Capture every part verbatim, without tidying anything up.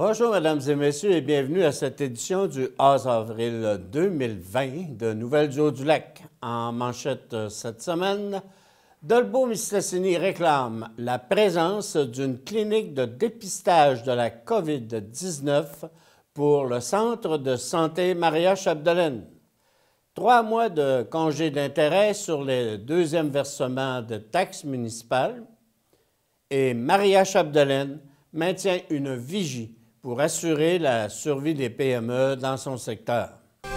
Bonjour, mesdames et messieurs, et bienvenue à cette édition du onze avril deux mille vingt de Nouvelles du Haut-du-Lac. En manchette cette semaine, Dolbeau-Mistassini réclame la présence d'une clinique de dépistage de la COVID dix-neuf pour le Centre de santé Maria-Chapdelaine. Trois mois de congé d'intérêt sur les deuxièmes versements de taxes municipales et Maria-Chapdelaine maintient une vigie pour assurer la survie des P M E dans son secteur.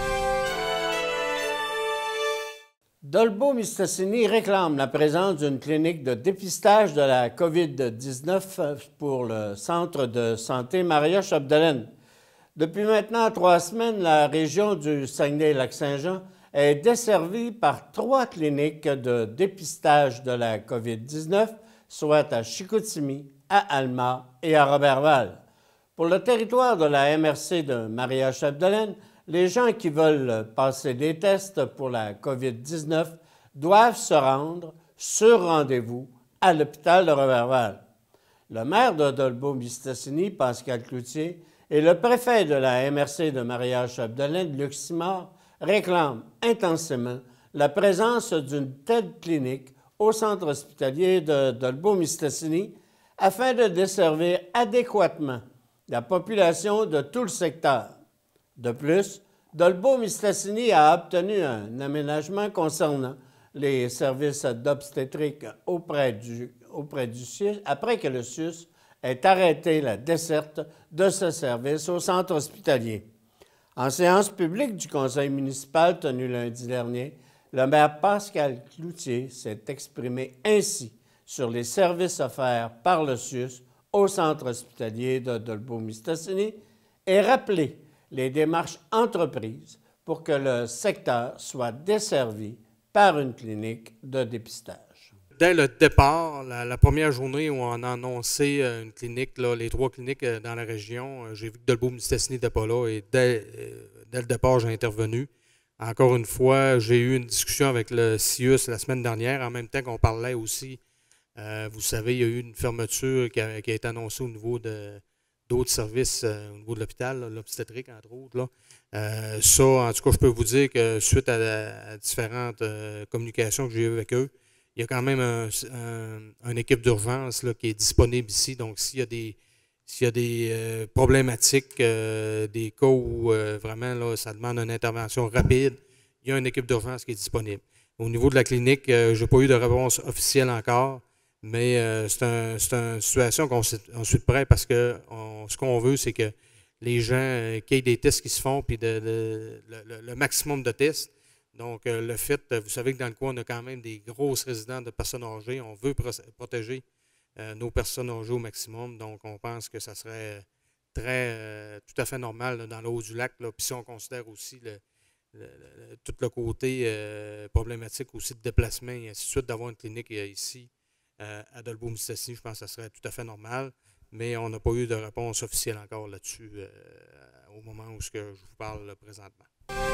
Dolbeau-Mistassini réclame la présence d'une clinique de dépistage de la COVID dix-neuf pour le Centre de santé Maria-Chapdelaine. Depuis maintenant trois semaines, la région du Saguenay-Lac-Saint-Jean est desservie par trois cliniques de dépistage de la COVID dix-neuf, soit à Chicoutimi, à Alma et à Roberval. Pour le territoire de la M R C de Maria-Chapdelaine, les gens qui veulent passer des tests pour la COVID dix-neuf doivent se rendre sur rendez-vous à l'hôpital de Roberval. Le maire de Dolbeau-Mistassini, Pascal Cloutier, et le préfet de la M R C de Maria-Chapdelaine, Luc Simard, réclament intensément la présence d'une telle clinique au centre hospitalier de Dolbeau-Mistassini afin de desservir adéquatement la population de tout le secteur. De plus, Dolbeau-Mistassini a obtenu un aménagement concernant les services d'obstétrique auprès du, auprès du C I U S après que le C I U S ait arrêté la desserte de ce service au centre hospitalier. En séance publique du conseil municipal tenue lundi dernier, le maire Pascal Cloutier s'est exprimé ainsi sur les services offerts par le C I U S au centre hospitalier de Dolbeau-Mistassini et rappelé les démarches entreprises pour que le secteur soit desservi par une clinique de dépistage. Dès le départ, la, la première journée où on a annoncé une clinique, là, les trois cliniques dans la région, j'ai vu que Dolbeau-Mistassini n'était pas là et dès, dès le départ, j'ai intervenu. Encore une fois, j'ai eu une discussion avec le C I U S la semaine dernière, en même temps qu'on parlait aussi. Euh, vous savez, il y a eu une fermeture qui a, qui a été annoncée au niveau de, d'autres services, euh, au niveau de l'hôpital, l'obstétrique, entre autres. Là. Euh, ça, en tout cas, je peux vous dire que suite à, à différentes euh, communications que j'ai eues avec eux, il y a quand même un, un, une équipe d'urgence là, qui est disponible ici. Donc, s'il y a des, s'il y a des euh, problématiques, euh, des cas où euh, vraiment là, ça demande une intervention rapide, il y a une équipe d'urgence qui est disponible. Au niveau de la clinique, euh, je n'ai pas eu de réponse officielle encore. Mais euh, c'est un, c'est une situation qu'on on suit de près parce que on, ce qu'on veut, c'est que les gens, euh, qu'il y ait des tests qui se font, puis de, de, le, le maximum de tests. Donc, euh, le fait, vous savez que dans le coin, on a quand même des grosses résidences de personnes âgées. On veut pro- protéger euh, nos personnes âgées au maximum. Donc, on pense que ça serait très, euh, tout à fait normal là, dans le Haut-du-Lac. Puis si on considère aussi le, le, le, tout le côté euh, problématique aussi de déplacement et ainsi de suite, d'avoir une clinique euh, ici, Euh, à Dolbeau-Mistassini, je pense que ça serait tout à fait normal, mais on n'a pas eu de réponse officielle encore là-dessus euh, au moment où je vous parle là, présentement.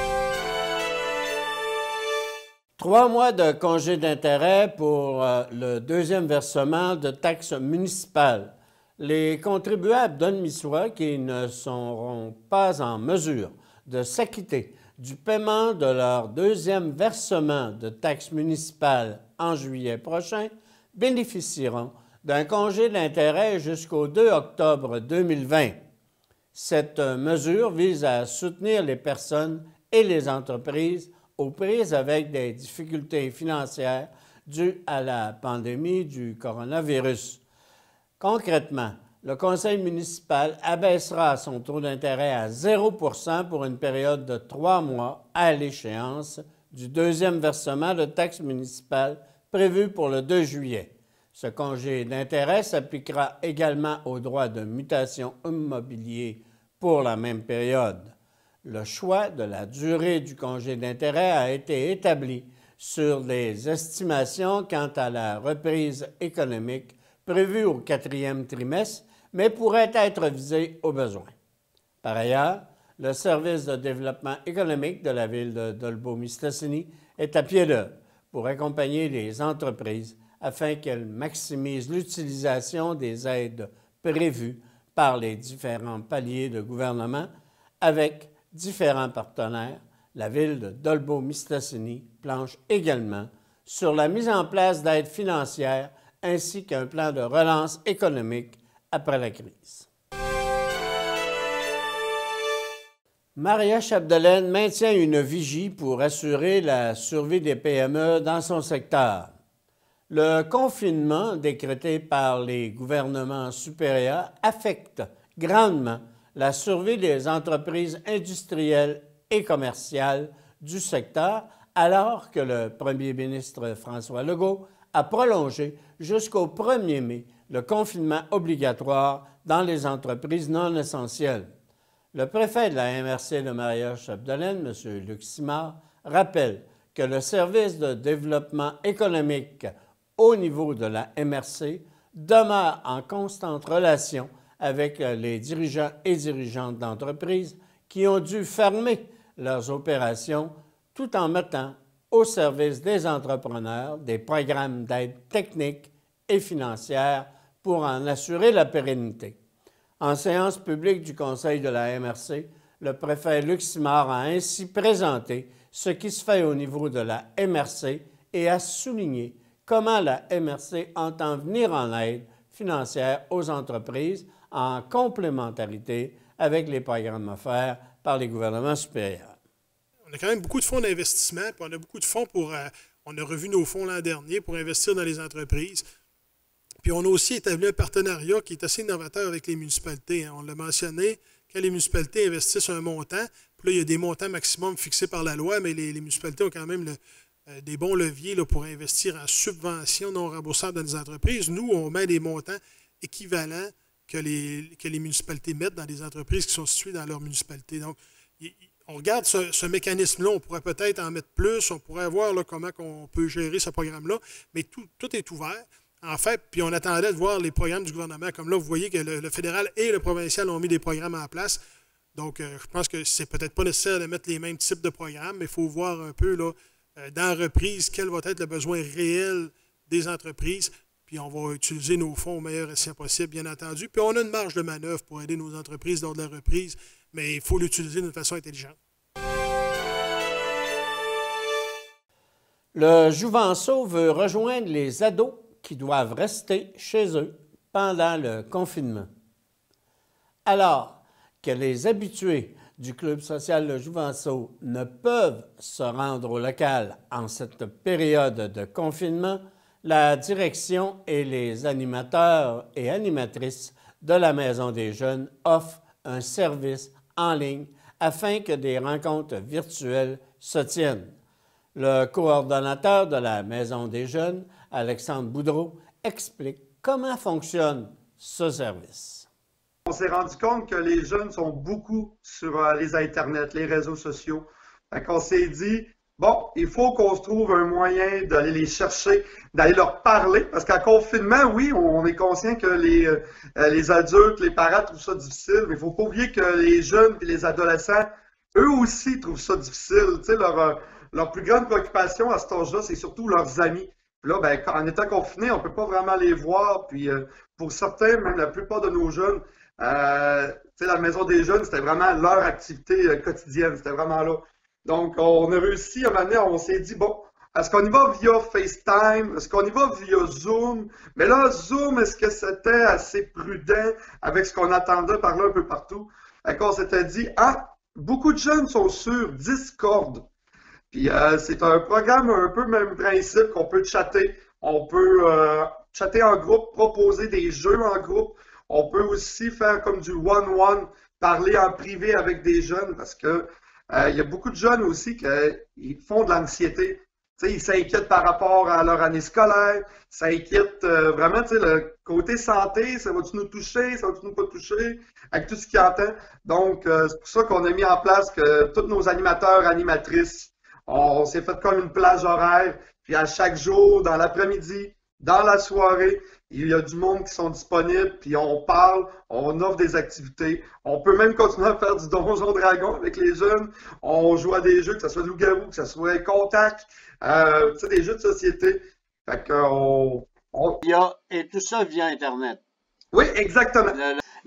Trois mois de congé d'intérêt pour euh, le deuxième versement de taxes municipales. Les contribuables d'Onmissois qui ne seront pas en mesure de s'acquitter du paiement de leur deuxième versement de taxes municipales en juillet prochain bénéficieront d'un congé d'intérêt jusqu'au deux octobre deux mille vingt. Cette mesure vise à soutenir les personnes et les entreprises aux prises avec des difficultés financières dues à la pandémie du coronavirus. Concrètement, le conseil municipal abaissera son taux d'intérêt à zéro pour cent pour une période de trois mois à l'échéance du deuxième versement de taxes municipales prévu pour le deux juillet. Ce congé d'intérêt s'appliquera également aux droits de mutation immobilier pour la même période. Le choix de la durée du congé d'intérêt a été établi sur des estimations quant à la reprise économique prévue au quatrième trimestre, mais pourrait être visée au besoin. Par ailleurs, le service de développement économique de la ville de Dolbeau-Mistassini est à pied d'œuvre pour accompagner les entreprises afin qu'elles maximisent l'utilisation des aides prévues par les différents paliers de gouvernement avec différents partenaires. La ville de Dolbeau-Mistassini planche également sur la mise en place d'aides financières ainsi qu'un plan de relance économique après la crise. Maria-Chapdelaine maintient une vigie pour assurer la survie des P M E dans son secteur. Le confinement décrété par les gouvernements supérieurs affecte grandement la survie des entreprises industrielles et commerciales du secteur, alors que le premier ministre François Legault a prolongé jusqu'au premier mai le confinement obligatoire dans les entreprises non essentielles. Le préfet de la M R C de Maria-Chapdelaine, M. Luc Simard, rappelle que le service de développement économique au niveau de la M R C demeure en constante relation avec les dirigeants et dirigeantes d'entreprises qui ont dû fermer leurs opérations tout en mettant au service des entrepreneurs des programmes d'aide technique et financière pour en assurer la pérennité. En séance publique du Conseil de la M R C, le préfet Luc Simard a ainsi présenté ce qui se fait au niveau de la M R C et a souligné comment la M R C entend venir en aide financière aux entreprises en complémentarité avec les programmes offerts par les gouvernements supérieurs. On a quand même beaucoup de fonds d'investissement, puis on a beaucoup de fonds pour... Euh, on a revu nos fonds l'an dernier pour investir dans les entreprises. Puis on a aussi établi un partenariat qui est assez innovateur avec les municipalités. Hein. On l'a mentionné, quand les municipalités investissent un montant, puis là, il y a des montants maximum fixés par la loi, mais les, les municipalités ont quand même le, euh, des bons leviers là, pour investir en subventions non remboursables dans les entreprises. Nous, on met des montants équivalents que les, que les municipalités mettent dans des entreprises qui sont situées dans leur municipalité. Donc, y, on regarde ce, ce mécanisme-là, on pourrait peut-être en mettre plus, on pourrait voir là, comment on peut gérer ce programme-là, mais tout, tout est ouvert. En fait, puis on attendait de voir les programmes du gouvernement. Comme là, vous voyez que le, le fédéral et le provincial ont mis des programmes en place. Donc, euh, je pense que c'est peut-être pas nécessaire de mettre les mêmes types de programmes, mais il faut voir un peu là, euh, dans la reprise quel va être le besoin réel des entreprises. Puis on va utiliser nos fonds au meilleur escient possible, bien entendu. Puis on a une marge de manœuvre pour aider nos entreprises lors de la reprise, mais il faut l'utiliser d'une façon intelligente. Le Jouvenceau veut rejoindre les ados qui doivent rester chez eux pendant le confinement. Alors que les habitués du Club social Le Jouvenceau ne peuvent se rendre au local en cette période de confinement, la direction et les animateurs et animatrices de la Maison des Jeunes offrent un service en ligne afin que des rencontres virtuelles se tiennent. Le coordonnateur de la Maison des Jeunes, Alexandre Boudreau, explique comment fonctionne ce service. On s'est rendu compte que les jeunes sont beaucoup sur les Internet, les réseaux sociaux. Fait qu'on s'est dit, bon, il faut qu'on se trouve un moyen d'aller les chercher, d'aller leur parler, parce qu'en confinement, oui, on est conscient que les, euh, les adultes, les parents trouvent ça difficile, mais il ne faut pas oublier que les jeunes et les adolescents, eux aussi trouvent ça difficile. Tu sais, leur, leur plus grande préoccupation à cet âge-là, c'est surtout leurs amis. Puis là, ben, en étant confinés, on ne peut pas vraiment les voir. Puis euh, pour certains, même la plupart de nos jeunes, euh, tu sais, la Maison des Jeunes, c'était vraiment leur activité euh, quotidienne. C'était vraiment là. Donc, on a réussi à un moment donné, on s'est dit, bon, est-ce qu'on y va via FaceTime? Est-ce qu'on y va via Zoom? Mais là, Zoom, est-ce que c'était assez prudent avec ce qu'on attendait par là un peu partout? Fait qu'on s'était dit, ah, beaucoup de jeunes sont sur Discord. Puis euh, c'est un programme un peu même principe qu'on peut chatter. On peut euh, chatter en groupe, proposer des jeux en groupe. On peut aussi faire comme du one-one, parler en privé avec des jeunes parce que euh, il y a beaucoup de jeunes aussi qui font de l'anxiété. Tu sais, ils s'inquiètent par rapport à leur année scolaire, ils s'inquiètent euh, vraiment, tu sais, le côté santé, ça va-tu nous toucher, ça va-tu nous pas toucher, avec tout ce qu'ils entendent. Donc, euh, c'est pour ça qu'on a mis en place que tous nos animateurs, animatrices, on s'est fait comme une plage horaire, puis à chaque jour, dans l'après-midi, dans la soirée, il y a du monde qui sont disponibles, puis on parle, on offre des activités. On peut même continuer à faire du Donjon Dragon avec les jeunes. On joue à des jeux, que ce soit loup-garou, que ce soit contact, euh, tu sais, des jeux de société. Fait qu'on... On... Il y a, et tout ça via Internet. Oui, exactement. Le,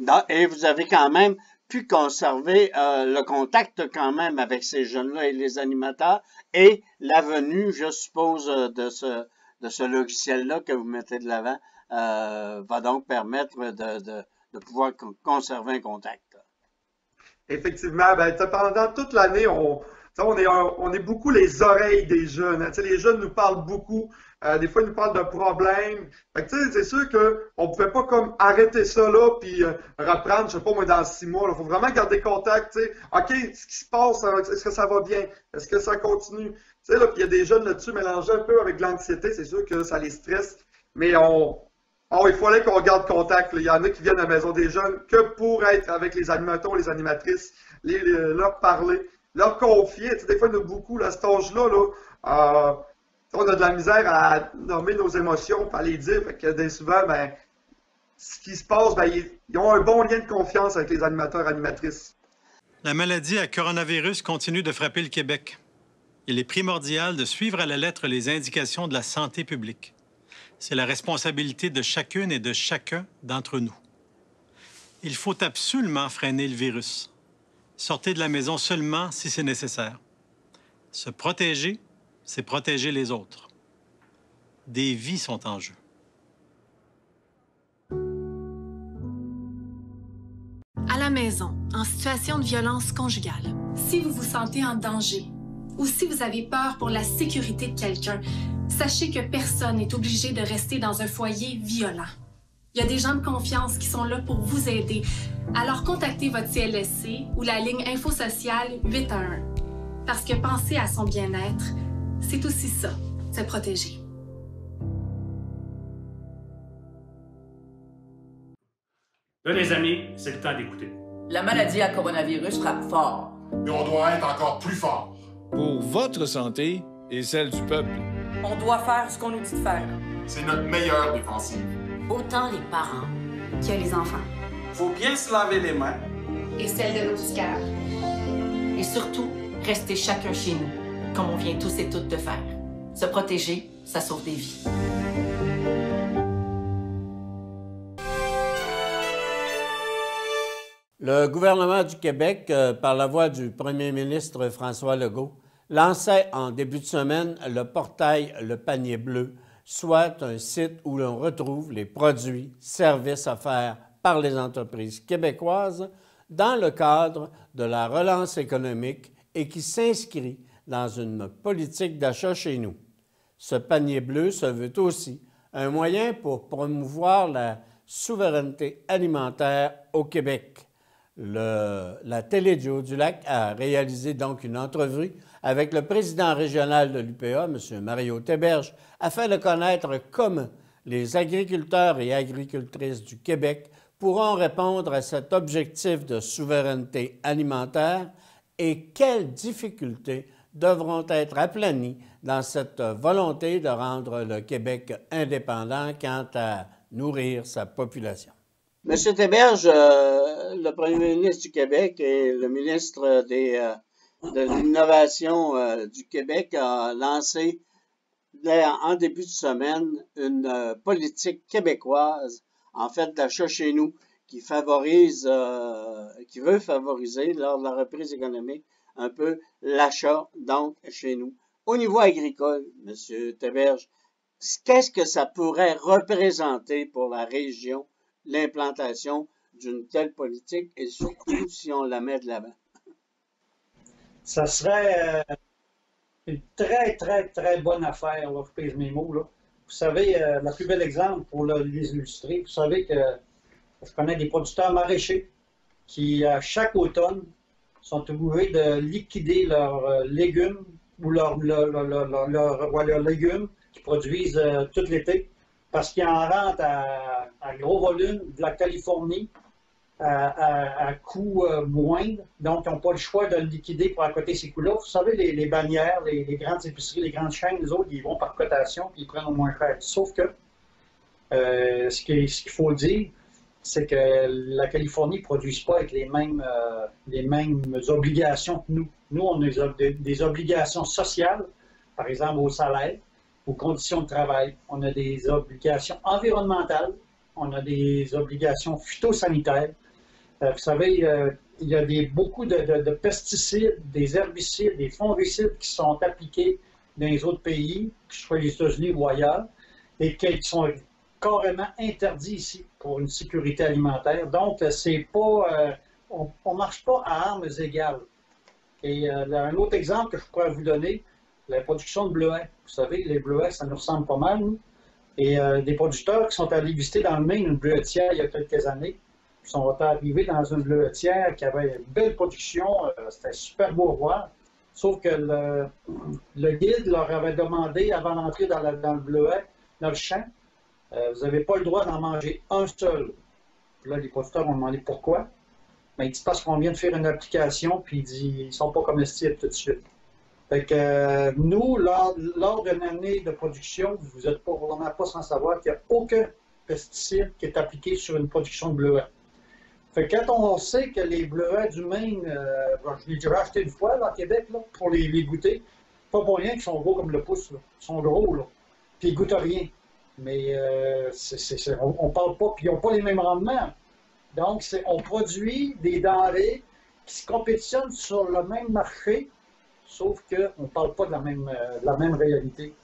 Et vous avez quand même pu conserver euh, le contact quand même avec ces jeunes-là et les animateurs et la venue, je suppose, de ce, de ce logiciel-là que vous mettez de l'avant euh, va donc permettre de, de, de pouvoir conserver un contact. Effectivement, ben, pendant toute l'année, on, on, est, on est beaucoup les oreilles des jeunes. Hein, les jeunes nous parlent beaucoup. Euh, des fois, ils nous parlent de problèmes. C'est sûr qu'on ne pouvait pas comme arrêter ça là puis euh, reprendre, je sais pas moi, dans six mois. Il faut vraiment garder contact. T'sais. OK, ce qui se passe, est-ce que ça va bien? Est-ce que ça continue? Puis il y a des jeunes là-dessus mélangés un peu avec de l'anxiété. C'est sûr que ça les stresse. Mais on, oh, il fallait qu'on garde contact. Là. Il y en a qui viennent à la Maison des jeunes que pour être avec les animateurs, les animatrices, les, les, leur parler, leur confier. T'sais, des fois, il y en a beaucoup là, à cet âge-là. Là, euh, on a de la misère à nommer nos émotions, à les dire. Fait que souvent, ben, ce qui se passe, ben, ils ont un bon lien de confiance avec les animateurs et animatrices. La maladie à coronavirus continue de frapper le Québec. Il est primordial de suivre à la lettre les indications de la santé publique. C'est la responsabilité de chacune et de chacun d'entre nous. Il faut absolument freiner le virus. Sortez de la maison seulement si c'est nécessaire. Se protéger, c'est protéger les autres. Des vies sont en jeu. À la maison, en situation de violence conjugale. Si vous vous sentez en danger ou si vous avez peur pour la sécurité de quelqu'un, sachez que personne n'est obligé de rester dans un foyer violent. Il y a des gens de confiance qui sont là pour vous aider. Alors contactez votre C L S C ou la ligne Infosociale huit un un. Parce que penser à son bien-être, c'est aussi ça, se protéger. Là, les amis, c'est le temps d'écouter. La maladie à coronavirus frappe fort. Mais on doit être encore plus fort. Pour votre santé et celle du peuple. On doit faire ce qu'on nous dit de faire. C'est notre meilleure défensive. Autant les parents que les enfants. Faut bien se laver les mains. Et celles de nos petits cœurs. Et surtout, rester chacun chez nous, comme on vient tous et toutes de faire. Se protéger, ça sauve des vies. Le gouvernement du Québec, euh, par la voix du premier ministre François Legault, lançait en début de semaine le portail Le Panier Bleu, soit un site où l'on retrouve les produits, services offerts par les entreprises québécoises dans le cadre de la relance économique et qui s'inscrit dans une politique d'achat chez nous. Ce panier bleu se veut aussi un moyen pour promouvoir la souveraineté alimentaire au Québec. Le, la télé du Haut-du-Lac a réalisé donc une entrevue avec le président régional de l'U P A, M. Mario Théberge, afin de connaître comment les agriculteurs et agricultrices du Québec pourront répondre à cet objectif de souveraineté alimentaire et quelles difficultés devront être aplanies dans cette volonté de rendre le Québec indépendant quant à nourrir sa population. M. Théberge, euh, le premier ministre du Québec et le ministre des, euh, de l'Innovation euh, du Québec a lancé en début de semaine une euh, politique québécoise, en fait d'achat chez nous, qui favorise, euh, qui veut favoriser lors de la reprise économique un peu l'achat donc chez nous. Au niveau agricole, M. Théberge, qu'est-ce que ça pourrait représenter pour la région, l'implantation d'une telle politique et surtout si on la met de l'avant? Ça serait euh, une très, très, très bonne affaire, là, je pèse mes mots. Là. Vous savez, euh, le plus bel exemple pour là, les illustrer, vous savez que je connais des producteurs maraîchers qui, à chaque automne, sont obligés de liquider leurs euh, légumes ou leurs leur, leur, leur, leur, leur, leur légumes qu'ils produisent euh, tout l'été parce qu'ils en rentrent à, à gros volume de la Californie à, à, à coût euh, moindre. Donc, ils n'ont pas le choix de le liquider pour accoter ces coûts-là. Vous savez, les, les bannières, les, les grandes épiceries, les grandes chaînes, les autres, ils vont par cotation puis ils prennent au moins cher. Sauf que euh, ce qu'il ce qu'il faut dire, c'est que la Californie ne produise pas avec les mêmes, euh, les mêmes obligations que nous. Nous, on a des, des obligations sociales, par exemple au salaire, aux conditions de travail. On a des obligations environnementales, on a des obligations phytosanitaires, Euh, vous savez, euh, il y a des, beaucoup de, de, de pesticides, des herbicides, des fongicides qui sont appliqués dans les autres pays, que ce soit les États-Unis ou ailleurs, et qui sont carrément interdits ici pour une sécurité alimentaire. Donc, c'est pas, euh, on ne marche pas à armes égales. Et euh, un autre exemple que je pourrais vous donner, la production de bleuets. Vous savez, les bleuets, ça nous ressemble pas mal, nous. Et euh, des producteurs qui sont allés visiter dans le Maine une bleuetière il y a quelques années, qui sont arrivés dans une bleuetière qui avait une belle production, euh, c'était super beau à voir. Sauf que le, le guide leur avait demandé, avant d'entrer dans, dans le bleuet, dans le champ, euh, vous n'avez pas le droit d'en manger un seul. Là, les producteurs ont demandé pourquoi. Mais il dit parce qu'on vient de faire une application, puis il dit ils ne sont pas comestibles tout de suite. Fait que euh, nous, lors, lors d'une année de production, vous n'êtes pas vraiment pas sans savoir qu'il n'y a aucun pesticide qui est appliqué sur une production de bleuets. Fait que quand on sait que les bleuets du Maine, euh, je l'ai déjà acheté une fois là, à Québec là, pour les, les goûter, pas pour rien qu'ils sont gros comme le pouce, là. Ils sont gros, là. Puis ils goûtent rien. Mais euh, c'est, c'est, c'est, on ne parle pas, puis ils n'ont pas les mêmes rendements. Donc, c'est, on produit des denrées qui se compétitionnent sur le même marché, sauf qu'on ne parle pas de la même, euh, de la même réalité.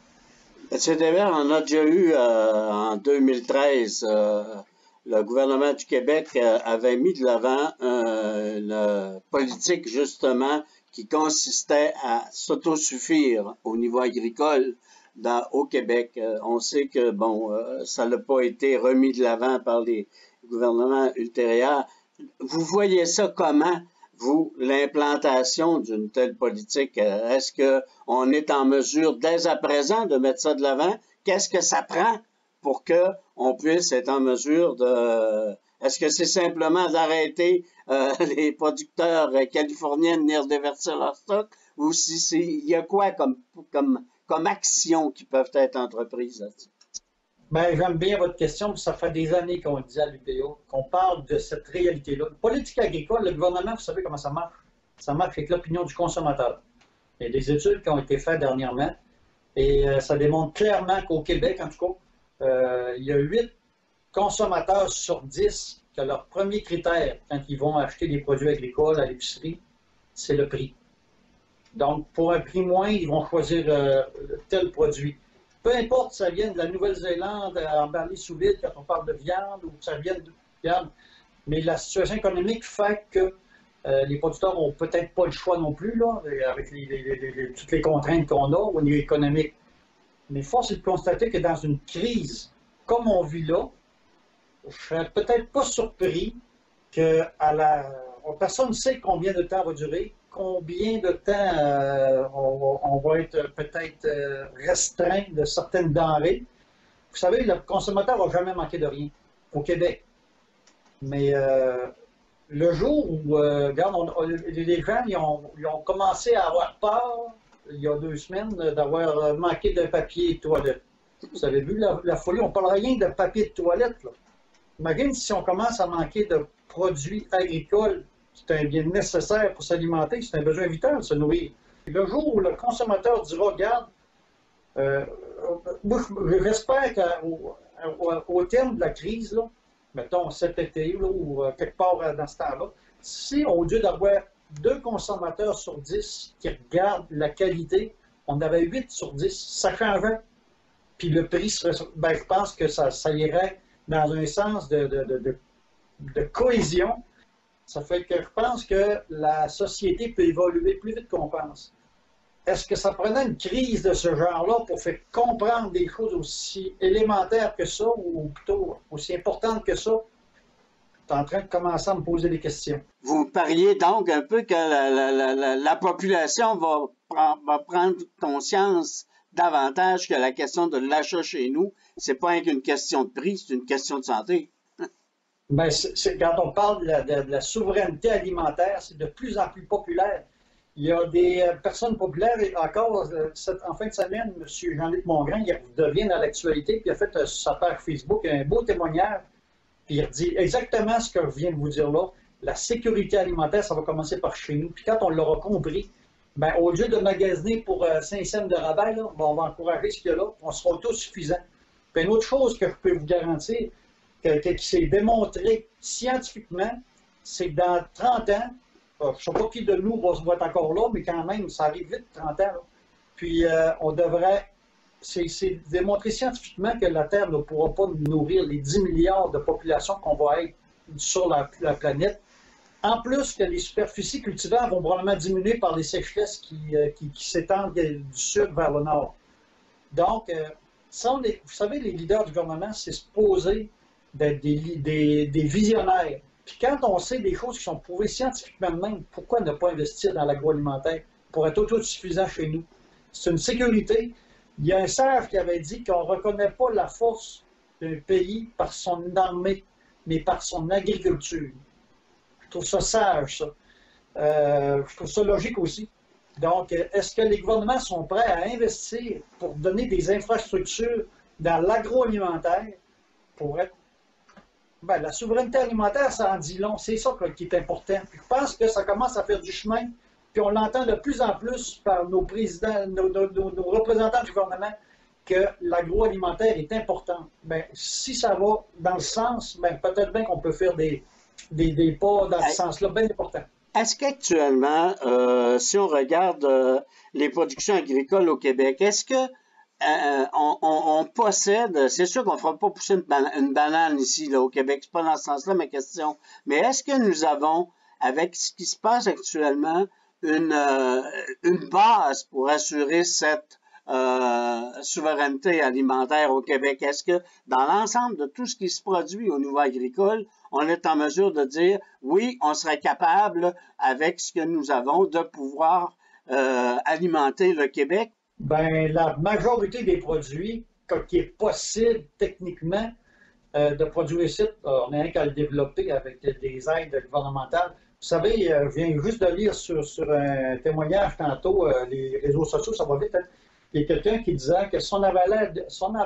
M. Desmarais, on a déjà eu euh, en deux mille treize, euh, le gouvernement du Québec euh, avait mis de l'avant euh, une politique justement qui consistait à s'autosuffire au niveau agricole dans, au Québec. Euh, on sait que bon, euh, ça n'a pas été remis de l'avant par les gouvernements ultérieurs. Vous voyez ça comment, vous, l'implantation d'une telle politique? Est-ce qu'on est en mesure, dès à présent, de mettre ça de l'avant? Qu'est-ce que ça prend pour qu'on puisse être en mesure de... Est-ce que c'est simplement d'arrêter euh, les producteurs californiens de venir déverser leur stock? Ou si c'est, il y a quoi comme, comme, comme actions qui peuvent être entreprises là-dessus? Bien, j'aime bien votre question, puis ça fait des années qu'on dit à l'U P A, qu'on parle de cette réalité-là. Politique agricole, le gouvernement, vous savez comment ça marche? Ça marche avec l'opinion du consommateur. Il y a des études qui ont été faites dernièrement, et euh, ça démontre clairement qu'au Québec, en tout cas, euh, il y a huit consommateurs sur dix que leur premier critère, quand ils vont acheter des produits agricoles à l'épicerie, c'est le prix. Donc, pour un prix moins, ils vont choisir euh, tel produit. Peu importe que ça vienne de la Nouvelle-Zélande, emballé sous vide quand on parle de viande, ou que ça vienne de viande. Mais la situation économique fait que euh, les producteurs n'ont peut-être pas le choix non plus, là, avec les, les, les, les, toutes les contraintes qu'on a au niveau économique. Mais force est de constater que dans une crise comme on vit là, je ne serais peut-être pas surpris que à la... personne ne sait combien de temps va durer, combien de temps euh, on, on va être peut-être euh, restreint de certaines denrées. Vous savez, le consommateur ne va jamais manquer de rien au Québec. Mais euh, le jour où, euh, regarde, on, les gens ils ont, ils ont commencé à avoir peur, il y a deux semaines, d'avoir manqué de papier de toilette. Vous avez vu la, la folie, on ne parle rien de papier de toilette, là. Imagine si on commence à manquer de produits agricoles. C'est un bien nécessaire pour s'alimenter, c'est un besoin vital de se nourrir. Et le jour où le consommateur dira, regarde, euh, moi j'espère qu'au au, au terme de la crise, là, mettons cet été là, ou euh, quelque part dans ce temps-là, si au lieu d'avoir deux consommateurs sur dix qui regardent la qualité, on avait huit sur dix, ça changeait. Puis le prix serait, ben, je pense que ça, ça irait dans un sens de, de, de, de, de cohésion. Ça fait que je pense que la société peut évoluer plus vite qu'on pense. Est-ce que ça prenait une crise de ce genre-là pour faire comprendre des choses aussi élémentaires que ça, ou plutôt aussi importantes que ça? Tu es en train de commencer à me poser des questions. Vous pariez donc un peu que la, la, la, la population va, va prendre conscience davantage que la question de l'achat chez nous, c'est pas qu'une question de prix, c'est une question de santé. Bien, c'est, c'est, quand on parle de la, de, de la souveraineté alimentaire, c'est de plus en plus populaire. Il y a des euh, personnes populaires, et encore euh, cette, en fin de semaine, M. Jean-Luc Mongrain, il revient dans l'actualité, puis il a fait euh, sur sa page Facebook un beau témoignage, puis il dit exactement ce que je viens de vous dire là. La sécurité alimentaire, ça va commencer par chez nous. Puis quand on l'aura compris, ben, au lieu de magasiner pour euh, cinq cents de rabais, là, ben, on va encourager ce qu'il y a là, on sera autosuffisant. Puis une autre chose que je peux vous garantir, qui s'est démontré scientifiquement, c'est que dans trente ans, je ne sais pas qui de nous va se voir encore là, mais quand même, ça arrive vite, trente ans. Là. Puis euh, on devrait, c'est démontré scientifiquement que la Terre ne pourra pas nourrir les dix milliards de populations qu'on va être sur la, la planète. En plus que les superficies cultivables vont probablement diminuer par les sécheresses qui, euh, qui, qui s'étendent du sud vers le nord. Donc, euh, sont les, vous savez, les leaders du gouvernement, c'est supposé d'être des, des, des visionnaires. Puis quand on sait des choses qui sont prouvées scientifiquement même, pourquoi ne pas investir dans l'agroalimentaire pour être autosuffisant chez nous? C'est une sécurité. Il y a un sage qui avait dit qu'on ne reconnaît pas la force d'un pays par son armée, mais par son agriculture. Je trouve ça sage, ça. Euh, je trouve ça logique aussi. Donc, est-ce que les gouvernements sont prêts à investir pour donner des infrastructures dans l'agroalimentaire pour être... Ben, la souveraineté alimentaire, ça en dit long. C'est ça qui est important. Puis je pense que ça commence à faire du chemin. Puis on l'entend de plus en plus par nos présidents, nos, nos, nos, nos représentants du gouvernement, que l'agroalimentaire est important. Ben, si ça va dans le sens, ben, peut-être bien qu'on peut faire des, des, des pas dans ce sens-là, bien important. Est-ce qu'actuellement, euh, si on regarde euh, les productions agricoles au Québec, est-ce que euh, on, on, on possède, c'est sûr qu'on ne fera pas pousser une, ban une banane ici là, au Québec, c'est pas dans ce sens-là ma question, mais est-ce que nous avons, avec ce qui se passe actuellement, une, euh, une base pour assurer cette euh, souveraineté alimentaire au Québec? Est-ce que dans l'ensemble de tout ce qui se produit au niveau agricole, on est en mesure de dire, oui, on serait capable, avec ce que nous avons, de pouvoir euh, alimenter le Québec? Bien, la majorité des produits, qui est possible techniquement euh, de produire ici, on n'a rien qu'à le développer avec des aides gouvernementales. Vous savez, euh, je viens juste de lire sur, sur un témoignage tantôt, euh, les réseaux sociaux, ça va vite, hein? Il y a quelqu'un qui disait que si on avait l'aide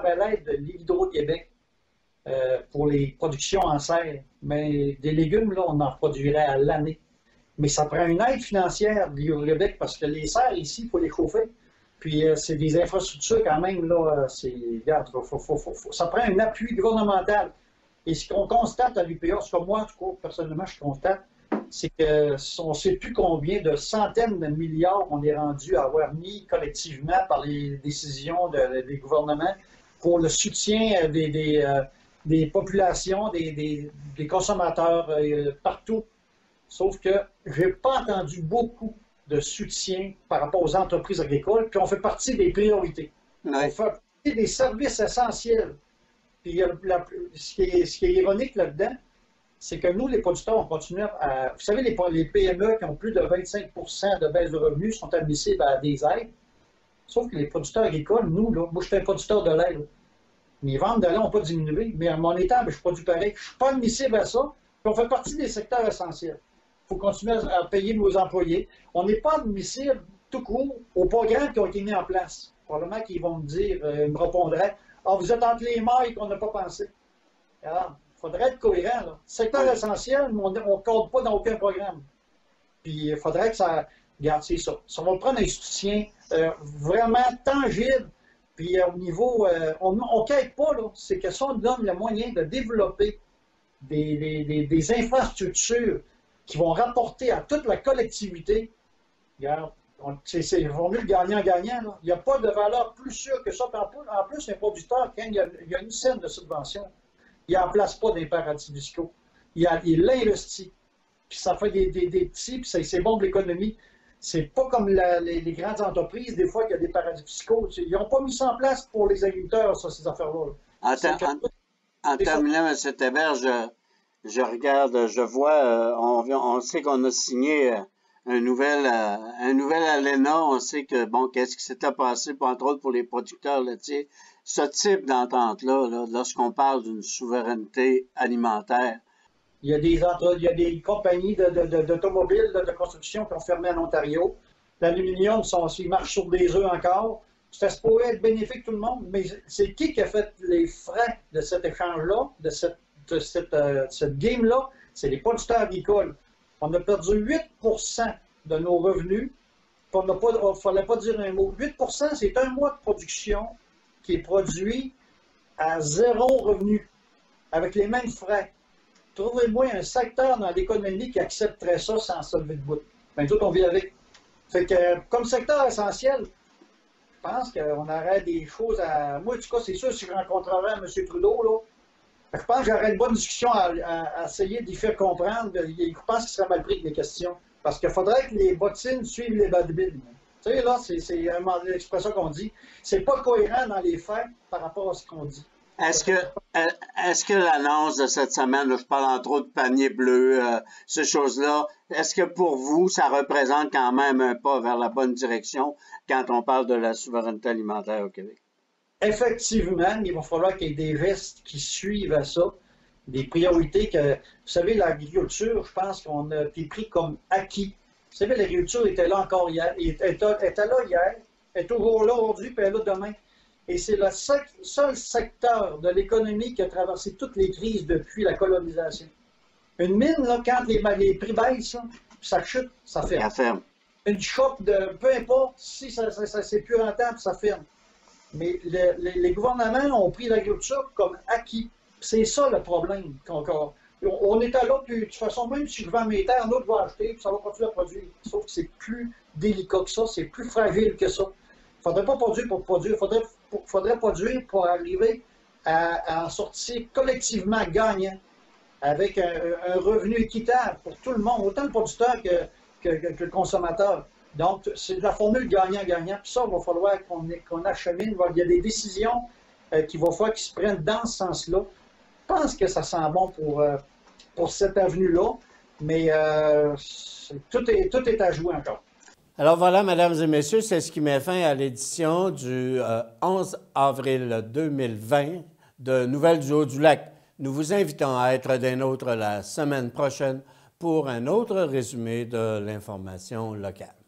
de l'Hydro-Québec, Euh, pour les productions en serre. Mais des légumes, là, on en produirait à l'année. Mais ça prend une aide financière du Québec parce que les serres, ici, il faut les chauffer. Puis euh, c'est des infrastructures quand même, là, c'est... Regarde, faut, faut, faut, faut, ça prend un appui gouvernemental. Et ce qu'on constate à l'U P A, ce que moi, en tout cas, personnellement, je constate, c'est qu'on ne sait plus combien de centaines de milliards on est rendu à avoir mis collectivement par les décisions de, des gouvernements pour le soutien des... des euh, des populations, des, des, des consommateurs euh, partout. Sauf que je n'ai pas entendu beaucoup de soutien par rapport aux entreprises agricoles, puis on fait partie des priorités. Ouais. On fait partie des services essentiels. Puis la, ce, qui est, ce qui est ironique là-dedans, c'est que nous, les producteurs, on continue à... Vous savez, les, les P M E qui ont plus de vingt-cinq pour cent de baisse de revenus sont admissibles à des aides. Sauf que les producteurs agricoles, nous, là, moi je suis un producteur de lait, là. Mes ventes de lait n'ont pas diminué, mais à mon état, je produis pareil. Je ne suis pas admissible à ça. Puis on fait partie des secteurs essentiels. Il faut continuer à payer nos employés. On n'est pas admissible tout court aux programmes qui ont été mis en place. Probablement qu'ils vont me dire, euh, ils me répondraient, « Ah, vous êtes entre les mailles qu'on n'a pas pensé. » Alors, il faudrait être cohérent, là. Secteur essentiel, mais on ne compte pas dans aucun programme. Puis il faudrait que ça... Regarde, c'est ça. Ça va prendre un soutien euh, vraiment tangible. Puis au niveau, euh, on ne quête pas, c'est que ça, on donne le moyen de développer des, des, des, des infrastructures qui vont rapporter à toute la collectivité. Regarde, c'est une formule gagnant-gagnant. Il n'y a pas de valeur plus sûre que ça. En plus, un producteur, quand il y a, il y a une scène de subvention, il n'en place pas des paradis fiscaux. Il l'investit. Puis ça fait des, des, des petits, puis c'est bon pour l'économie. C'est pas comme la, les, les grandes entreprises, des fois, qu'il y a des paradis fiscaux. Ils n'ont pas mis ça en place pour les agriculteurs, ça, ces affaires-là. En, ter en, en terminant, M. Thabert, je, je regarde, je vois, euh, on, on sait qu'on a signé euh, un nouvel, euh, un nouvel ALENA. On sait que, bon, qu'est-ce qui s'était passé, pour, entre autres, pour les producteurs laitiers. Ce type d'entente-là, là, lorsqu'on parle d'une souveraineté alimentaire, Il y a des, entre, il y a des compagnies d'automobiles, de, de, de construction qui ont fermé en Ontario. L'aluminium, ils marchent sur des œufs encore. Ça se pourrait être bénéfique tout le monde, mais c'est qui qui a fait les frais de cet échange-là, de cette, de cette, euh, cette game-là? C'est les producteurs agricoles. On a perdu huit pour cent de nos revenus. Il ne fallait pas dire un mot. huit pour cent, c'est un mois de production qui est produit à zéro revenu, avec les mêmes frais. trouvez-moi un secteur dans l'économie qui accepterait ça sans se lever de bout. Bien, tout, on vit avec. Fait que, comme secteur essentiel, je pense qu'on aurait des choses à... Moi, en tout cas, c'est sûr, si je rencontrerais M. Trudeau, là, je pense que j'aurais une bonne discussion à, à, à essayer d'y faire comprendre. Je pense qu'il serait mal pris avec mes questions. Parce qu'il faudrait que les bottines suivent les badbines. Tu sais, là, c'est l'expression qu'on dit. C'est pas cohérent dans les faits par rapport à ce qu'on dit. Est-ce que, est-ce que l'annonce de cette semaine, là, je parle entre autres de panier bleu, euh, ces choses-là, est-ce que pour vous, ça représente quand même un pas vers la bonne direction quand on parle de la souveraineté alimentaire au Québec? Effectivement, il va falloir qu'il y ait des gestes qui suivent à ça, des priorités que, vous savez, l'agriculture, je pense qu'on a été pris comme acquis. Vous savez, l'agriculture était là encore hier, était, était là hier, est toujours là aujourd'hui, puis elle est là demain. Et c'est le seul secteur de l'économie qui a traversé toutes les crises depuis la colonisation. Une mine, là, quand les, les prix baissent, là, ça chute, ça ferme. Ça ferme. Une shop, de, peu importe, si ça, ça, ça c'est plus rentable, ça ferme. Mais le, le, les gouvernements ont pris l'agriculture comme acquis. C'est ça le problème. On, on, on est à l'autre, puis de toute façon, même si je vends mes terres, un autre va acheter, puis ça va continuer à produire. Sauf que c'est plus délicat que ça, c'est plus fragile que ça. Il ne faudrait pas produire pour produire, il faudrait, faudrait produire pour arriver à, à en sortir collectivement gagnant, avec un, un revenu équitable pour tout le monde, autant le producteur que, que, que, que le consommateur. Donc, c'est la formule gagnant-gagnant. Puis ça, il va falloir qu'on qu'on achemine. Il y a des décisions euh, qu'il va falloir qu'ils se prennent dans ce sens-là. Je pense que ça sent bon pour, euh, pour cette avenue-là, mais euh, tout, est, tout est à jouer encore. Alors voilà, mesdames et messieurs, c'est ce qui met fin à l'édition du euh, onze avril deux mille vingt de Nouvelles du Haut-du-Lac. Nous vous invitons à être des nôtres la semaine prochaine pour un autre résumé de l'information locale.